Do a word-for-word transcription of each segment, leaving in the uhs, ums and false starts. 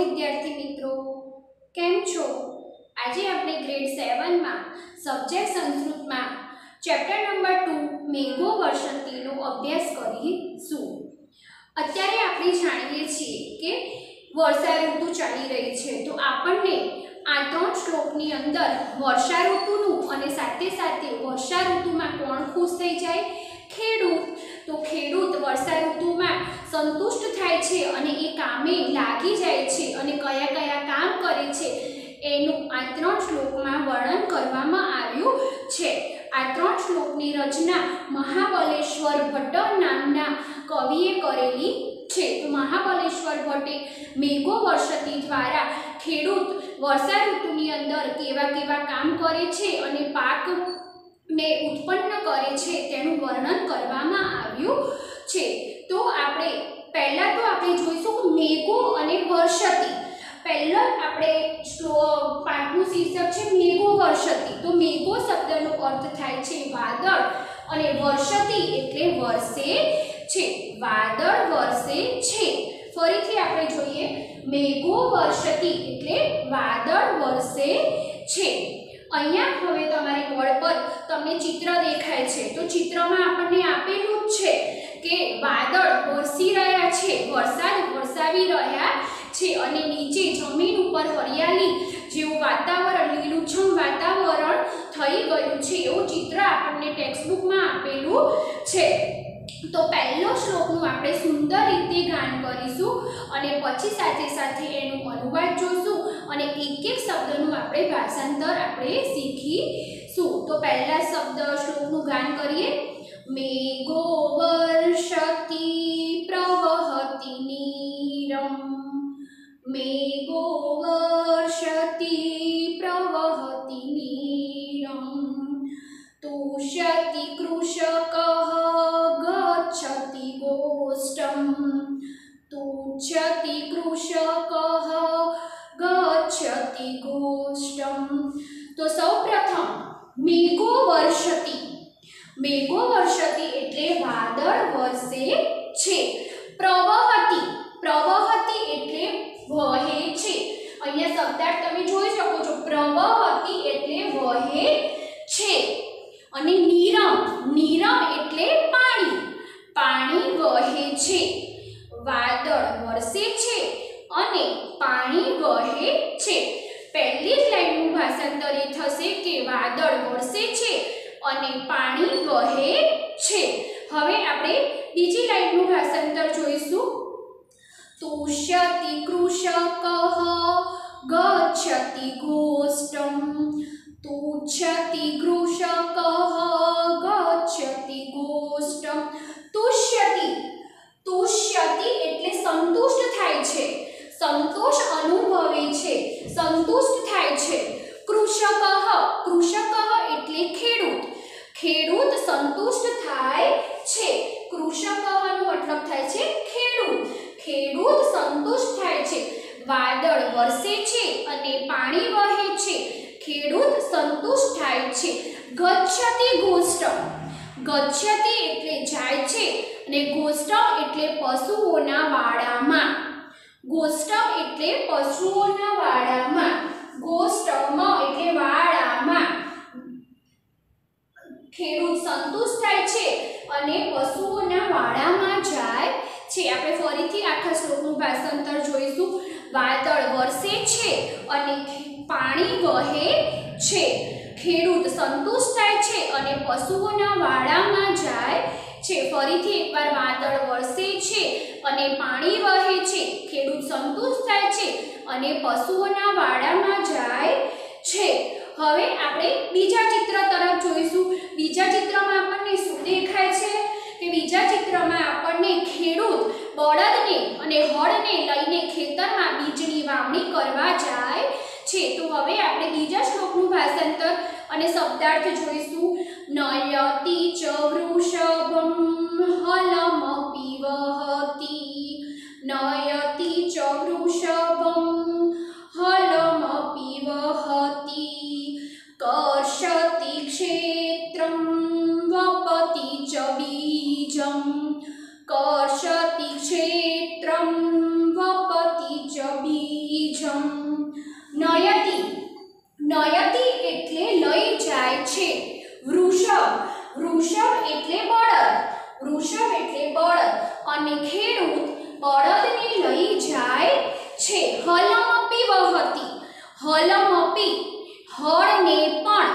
विद्यार्थी मित्रों, केम छो? आज आपणे ग्रेड सेवन में सब्जेक्ट संस्कृत में चैप्टर नंबर टू मेघो वर्षंती नो अभ्यास करीशुं। अत्यारे आपणे जाणीए छीए के वर्षा ऋतु चाली रही है, तो आपणे आ त्रण श्लोकनी अंदर वर्षा ऋतुनुं अने साथे साथे वर्षा ऋतु में कोण खुश थई जाय? खेडूत। तो खेडूत वर्षा ऋतु में संतुष्ट थाय छे अने ए कामे लागी जाय छे अने कया कया काम करे छे एनुं आ त्रण श्लोक में वर्णन करवामां आव्युं छे। आ त्रण श्लोकनी रचना महाबलेश्वर भट्ट नामना कविए करेली छे। तो महाबलेश्वर भट्टे मेघो वर्षती द्वारा खेडूत वर्षा ऋतुनी अंदर केवा केवा काम करे छे अने पाक ने उत्पन्न करे छे तेनुं वर्णन करवामां आव्युं छे। तो आपणे पहला तो आपणे जोईशुं मेघो अने वर्षती। पहला आपणे पाठनुं शीर्षक छे मेघो वर्षती। तो मेघो शब्दनो अर्थ थाय छे वादळ अने वर्षती एटले वरसे छे। वादळ वरसे छे। फरीथी आपणे जोईए मेघो वर्षती एटले वादळ वरसे छे। अहींया हवे तमारी बोर्ड पर तमने चित्र देखाय छे। तो चित्र में आपने आपेलुं छे के वादळ वरसी रह्या छे, वरसाद वरसावी रह्या छे अने नीचे जमीन उपर हरियाली जेवुं वातावरण लीलुछम वातावरण थई गयुं छे एवुं चित्र आपने टेक्स्टबुक में आपेलुं छे। तो पहलो श्लोकनुं आपणे सुंदर रीते गान करीशुं अने पछी साथे साथे एनुं अनुवाद जोईशुं अने एक एक शब्दनुं आपणे भाषांतर आपणे शीखीशुं। तो पहला शब्द श्लोकनुं गान करीए। मेघो वर्षति प्रवहति नीरं, मेघो वर्षति प्रवहति नीरं, तुष्यति कृषकः गच्छति गोष्ठं, तुच्छति कृषकः गच्छति गोष्ठं। तो सौप्रथम मेघो वर्षति। मेघो वर्षति एटले वादळ वरसे छे। प्रवहति, प्रवहति एटले वहे छे। अहींया शब्दार्थ तमे जोई शको छो। प्रवहति एटले वहे छे अने नीरम, नीरम एटले पाणी, पाणी वहे छे। वादळ वरसे छे अने पाणी वहे छे। पहली ज लाइननुं भाषांतर ए थशे के वादळ वरसे छे अने पाणी वहे छे। हवे आपणे बीजी लाइननुं भाषांतर जोईशुं। तुष्यति कृषकः गच्छति गोष्ठं, तुच्छति कृषकः गच्छति गोष्ठं। तुष्यति, तुष्यति एटले संतुष्ट थाय छे, संतोष अनुभवे छे, संतुष्ट थाय छे। कृषकः, कृषकः एटले खेडूत, खेडूत संतुष्ट थाय छे। कृषकः नो मतलब थाय छे खेडूत, खेडूत संतुष्ट थाय छे। वादळ वरसे छे अने पाणी वहे छे, खेडूत संतुष्ट थाय छे। गच्छति गोष्ठं, गच्छति एटले जाय छे अने गोष्ठं एटले पशुओना वाडामां, गोष्ठं एटले पशुओना वाडामां, गोष्ठम एटले वाडामां खेडूत संतुष्ट थाय छे अने पशुओना वाडामां जाय छे। आपणे फरीथी आखा श्लोकनुं भाषांतर जोईशुं। वादळ वरसे छे अने पाणी वहे छे, खेडूत संतुष्ट थाय छे अने पशुओना वाडामां जाय छे। फरीथी एकवार वादळ वरसे छे अने पाणी वहे छे, खेडूत संतुष्ट थाय छे अने पशुओना वाडामां जाय छे। हवे आपणे बीजा चित्र तरफ जोईशुं। बीजा चित्रमा आपणने शुं देखाय छे के बीजा चित्रमा आपणने खेडूत बळदने अने हळने लईने खेतरमां बीजनी वावणी करवा जाय छे। तो हवे आपणे बीजा श्लोकनुं भाषांतर अने शब्दार्थ जोईशुं। नयति च वृषभं हलमपि वहति, नयति च वृषभं हलमपि वहति, कर्षति क्षेत्रं वपति च बीजं, कर्षति क्षेत्रं वपति च बीजं। નયતિ એટલે લઈ જાય છે. વૃષભ વૃષભ એટલે બળદ વૃષભ એટલે બળદ અને ખેડૂત બળદને લઈ જાય છે. હલમપી વહતી હલમપી હળને પણ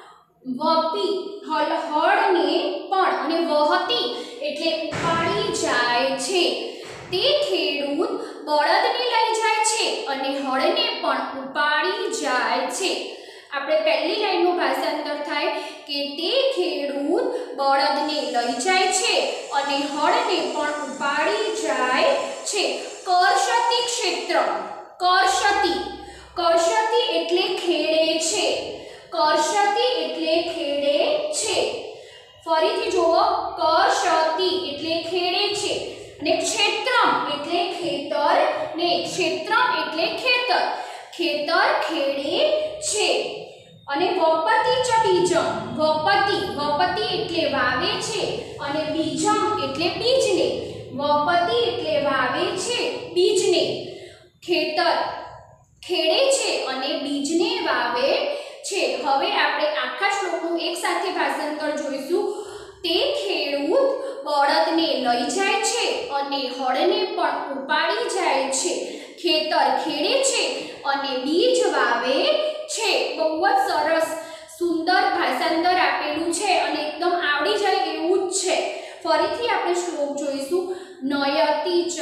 વપી હળ હળને પણ અને વહતી એટલે ઉપાડી જાય છે. તે ખેડૂત બળદને લઈ જાય છે અને હળને પણ ઉપાડી જાય છે. આપણે પહેલી લાઈનનું ભાષાંતર થાય કે તે ખેડૂત બળદને લઈ જાય છે અને હળને પણ ઉપાડી જાય છે. કર્ષતિ ક્ષેત્ર કર્ષતિ કર્ષતિ એટલે ખેડે છે કર્ષતિ એટલે ખેડે છે. ફરીથી જુઓ કર્ષતિ એટલે ખેડે છે અને ક્ષેત્રમ એટલે ખેતર ને ક્ષેત્રમ એટલે ખેતર ખેતર ખેડે છે. અને વપતિ ચ બીજમ વપતિ વપતિ એટલે વાવે છે અને બીજમ એટલે બીજને વપતિ એટલે વાવે છે બીજને ખેતર ખેડે છે અને બીજને વાવે છે. હવે આપણે આખા શ્લોકનું એક સાથે ભાષાંતર જોઈશું. તે ખેડૂત બળદને લઈ જાય છે અને હળને પણ ઉપાડી જાય છે. ખેતર ખેડે છે અને બીજ વાવે છે. બહુ જ સરસ સુંદર ભાષાંતર આપેલું છે અને એકદમ આવડી જાય એવું જ છે. ફરીથી આપણે શ્લોક જોઈશું. નયતિ ચ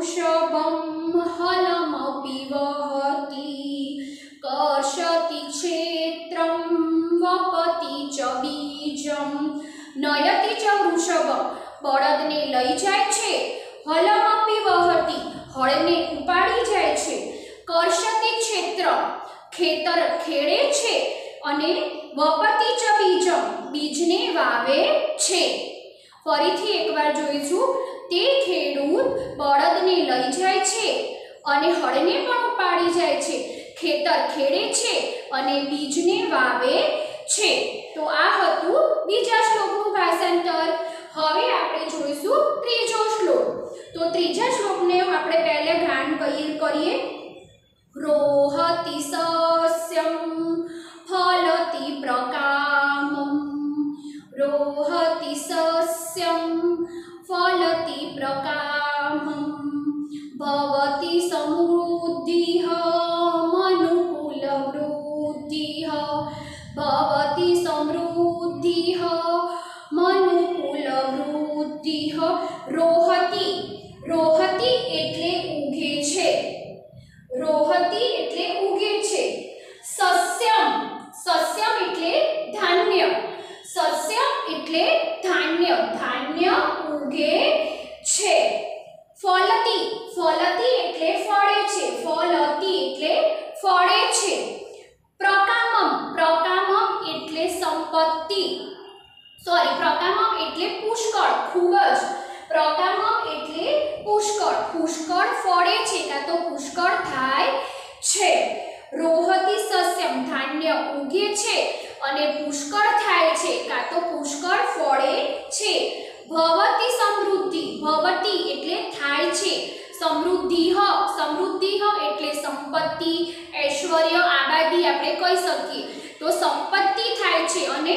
વૃષભમ હલમપી વહતી કર્ષતિ ક્ષેત્રમ વપતિ ચ બીજમ. નયતિ ચ વૃષભમ બળદને લઈ જાય છે હલમપી વહતી હળને ઉપાડી જાય છે. કર્ષતિ ક્ષેત્ર ખેતર ખેડે છે અને વપતિ ચ બીજમ બીજને વાવે છે. ફરીથી એકવાર જોઈશું. તે ખેડૂત બળદને લઈ જાય છે અને હળને પણ ઉપાડી જાય છે. ખેતર ખેડે છે અને બીજને વાવે છે. તો આ હતું બીજા શ્લોકનું ભાષાંતર. હવે આપણે જોઈશું ત્રીજો શ્લોક. તો ત્રીજા શ્લોકને આપણે પહેલે ગાન કરીએ. રોહતિ સસ્યમ ફલતિ પ્રકામમ રોહતિ સસ્યમ ફલતિ પ્રકામમ ભવતિ સમૃદ્ધિઃ મનુકૂલ વૃદ્ધિઃ ભવતિ સમૃદ્ધિઃ મનુકૂલ વૃદ્ધિઃ. રોહતિ રોહતિ એટલે ઉગે છે રોહતિ એટલે ઉગે છે. સસ્યમ સસ્યમ એટલે ધાન્ય સસ્યમ એટલે ધાન્ય ધાન્ય ઉગે છે. ફલતિ ફલતિ એટલે ફળે છે ફલતિ એટલે ફળે છે. પ્રકામમ પ્રકામમ એટલે સંપત્તિ સોરી પ્રકામમ એટલે પુષ્કળ ખૂબ જ પ્રકામમ એટલે પુષ્કળ પુષ્કળ ફળે છે કાં તો પુષ્કળ થાય છે. રોહતિ સસ્યમ ધાન્ય ઉગે છે અને પુષ્કળ થાય છે કાં તો પુષ્કળ ફળે છે. ભવતિ સમૃદ્ધિ ભવતિ એટલે થાય છે સમૃદ્ધિઃ સમૃદ્ધિઃ એટલે સંપત્તિ ઐશ્વર્ય આબાદી આપણે કહી શકીએ. તો સંપત્તિ થાય છે અને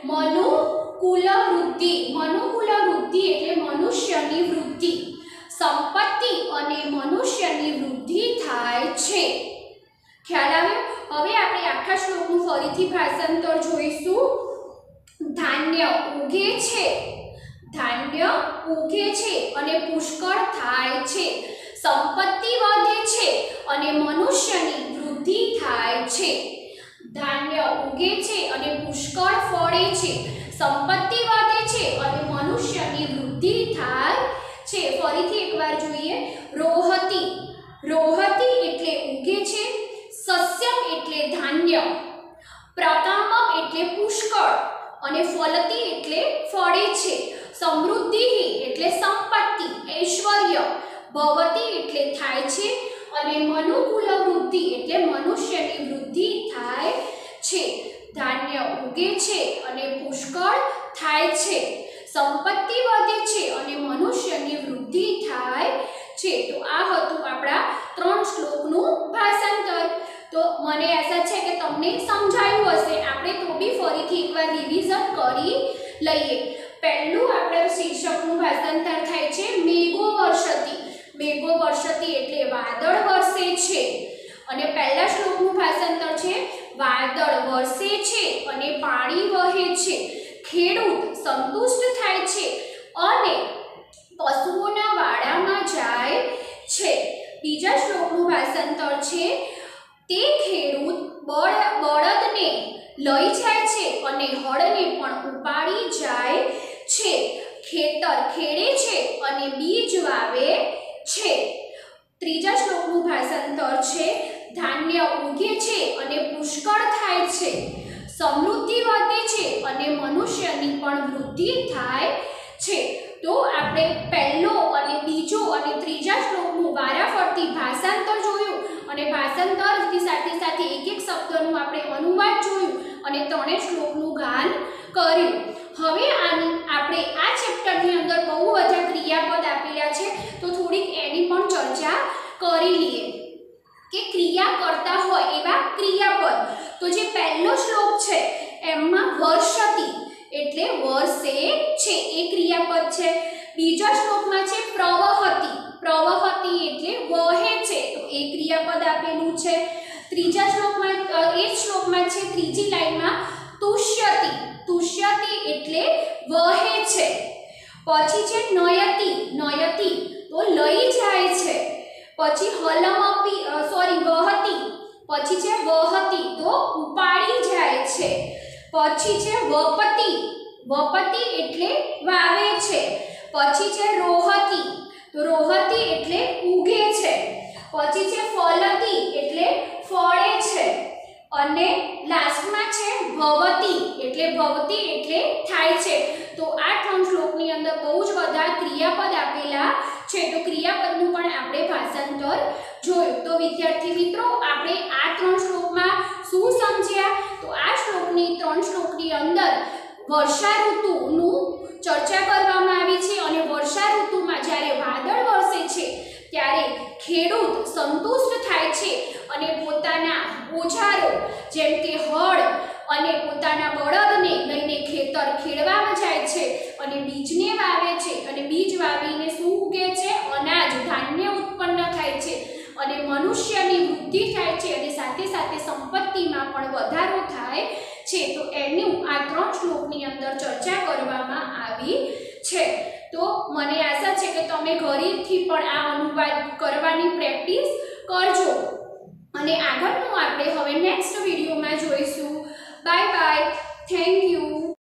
મનુકૂલ વૃદ્ધિ મનુકૂલ વૃદ્ધિ એટલે મનુષ્યની વૃદ્ધિ સંપત્તિ અને મનુષ્યની વૃદ્ધિ થાય છે. ખ્યાલ આવ્યો? હવે આપણે આખા શ્લોકનું ફરીથી ભાષાંતર જોઈશું. ધાન્ય ઉગે છે ધાન્ય ઉગે છે અને પુષ્કળ થાય છે. સંપત્તિ વધે છે અને મનુષ્યની વૃદ્ધિ થાય છે. ધાન્ય ઉગે છે અને પુષ્કળ ફળે છે. સંપત્તિ વધે છે અને મનુષ્યની વૃદ્ધિ થાય છે. ફરીથી એકવાર જોઈએ. રોહતિ રોહતિ એટલે ઉગે છે. સસ્યમ એટલે ધાન્ય. પ્રકામમ એટલે પુષ્કળ અને ફલતિ એટલે ફળે છે. સમૃદ્ધિ એટલે સંપત્તિ ઐશ્વર્ય. ભવતિ એટલે થાય છે અને મનુકૂલ વૃદ્ધિ એટલે મનુષ્યની વૃદ્ધિ થાય છે. ધાન્ય ઉગે છે અને પુષ્કળ થાય છે. સંપત્તિ વધે છે અને મનુષ્યની વૃદ્ધિ થાય છે. તો આ હતું આપણા ત્રણ શ્લોકનું ભાષાંતર. તો મને આશા છે કે તમને સમજાયું હશે. આપણે તો બી ફરીથી એકવાર રિવિઝન કરી લઈએ. પહેલું આપણા શીર્ષકનું ભાષાંતર થાય છે મેઘો વર્ષતિ. મેઘો વર્ષતિ એટલે વાદળ વરસે છે. અને પહેલા શ્લોકનું ભાષાંતર છે વાદળ વરસે છે અને પાણી વહે છે. ખેડૂત સંતુષ્ટ થાય છે અને પશુઓના વાડામાં જાય છે. બીજા શ્લોકનું ભાષાંતર છે તે ખેડૂત બળ બળદને લઈ જાય છે અને હળને પણ ઉપાડી જાય છે. ખેતર ખેડે છે અને બીજ વાવે છે. ત્રીજા શ્લોકનું ભાષાંતર છે ધાન્ય ઉગે છે અને પુષ્કળ થાય છે. સમૃદ્ધિ વધે છે અને મનુષ્યની પણ વૃદ્ધિ થાય છે. તો આપણે પહેલો અને બીજો અને ત્રીજા શ્લોકનું વારાફરતી ભાષાંતર જોયું અને ભાષાંતરની સાથે સાથે એક એક શબ્દનું આપણે અનુવાદ જોયું અને ત્રણેય શ્લોકનું ગાન કર્યું. હવે આની આપણે આ ચેપ્ટરની અંદર બહુ બધા ક્રિયાપદ આપેલા છે, તો થોડીક એની પણ ચર્ચા કરી લઈએ કે ક્રિયા કરતા હોય એવા ક્રિયાપદ. તો જે પહેલો શ્લોક છે એમાં વર્ષતિ એટલે વર્ષે છે એ ક્રિયાપદ છે. બીજા શ્લોકમાં છે પ્રવહતિ. પ્રવહતિ એટલે વહે છે, તો એ ક્રિયાપદ આપેલું છે. ત્રીજા શ્લોકમાં એ જ શ્લોકમાં છે ત્રીજી લાઈનમાં તુષ્યતિ. તુષ્યતિ એટલે વહે છે. પછી છે નયતિ. નયતિ તો લઈ જાય છે. પછી હલમપી સોરી વહતી. પછી છે વહતી તો ઉપાડી જાય છે. પછી છે વપતિ. વપતિ એટલે વાવે છે. પછી છે રોહતી. તો રોહતી એટલે ઉગે છે. પછી છે ફલતી એટલે ફળે છે. અને લાસ્ટમાં છે ભવતી એટલે ભવતી એટલે થાય છે. તો આ ત્રણ શ્લોકની અંદર બહુ જ બધા ક્રિયાપદ આપેલા છે. તો ક્રિયાપદનું પણ આપણે ભાષાંતર જોયું. તો વિદ્યાર્થી મિત્રો, આપણે આ ત્રણ શ્લોકમાં શું સમજ્યા? તો આ શ્લોકની ત્રણ શ્લોકની અંદર વર્ષા ઋતુનું ચર્ચા કરવામાં આવી છે. અને વર્ષા ઋતુમાં જ્યારે વાદળ વરસે છે ત્યારે ખેડૂત સંતુષ્ટ થાય છે અને પોતાના ઓજારો જેમ કે હળ અને પોતાના બળદને લઈને ખેતર ખેડવામાં જાય છે અને બીજને વાવે છે. અને બીજ વાવીને શું ઉગે છે? અનાજ ધાન્ય ઉત્પન્ન થાય છે અને મનુષ્યની વૃદ્ધિ થાય છે અને સાથે સાથે સંપત્તિમાં પણ વધારો થાય છે. તો એનું આ ત્રણ શ્લોકની અંદર ચર્ચા કરવામાં આવી છે. તો મને આશા છે કે તમે ઘરેથી પણ આ અનુવાદ કરવાની પ્રેક્ટિસ કરજો. અને આગળનું આપણે હવે નેક્સ્ટ વિડીયોમાં જોઈશું. Bye bye. Thank you.